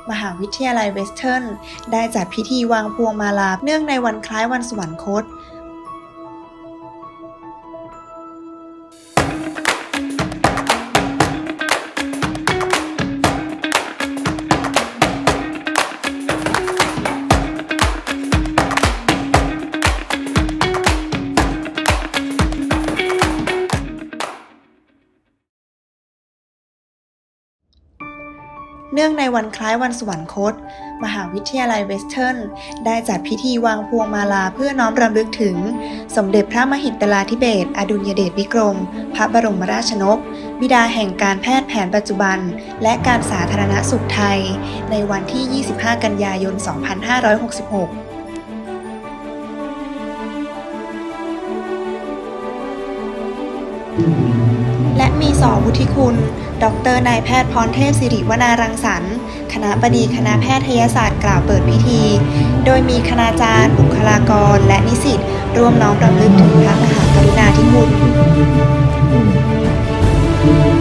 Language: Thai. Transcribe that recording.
มหาวิทยาลัยเวสเทิร์นได้จัดพิธีวางพวงมาลาเนื่องในวันคล้ายวันสวรรคตเนื่องในวันคล้ายวันสวรรคตมหาวิทยาลัยเวสเทิร์นได้จัดพิธีวางพวงมาลาเพื่อน้อมรำลึกถึงสมเด็จพระมหิดลาธิเบศรอดุลยเดชวิกรมพระบรมราชนกบิดาแห่งการแพทย์แผนปัจจุบันและการสาธารณสุขไทยในวันที่ 25 กันยายน 2566และมีสวุฒิคุณ ดร.นายแพทย์พรเทพสิริวนารังสรรค์คณบดีคณะแพทยศาสตร์กล่าวเปิดพิธีโดยมีคณาจารย์บุคลากรและนิสิตร่วมน้อมรำลึกถึงพระมหากรุณาธิคุณ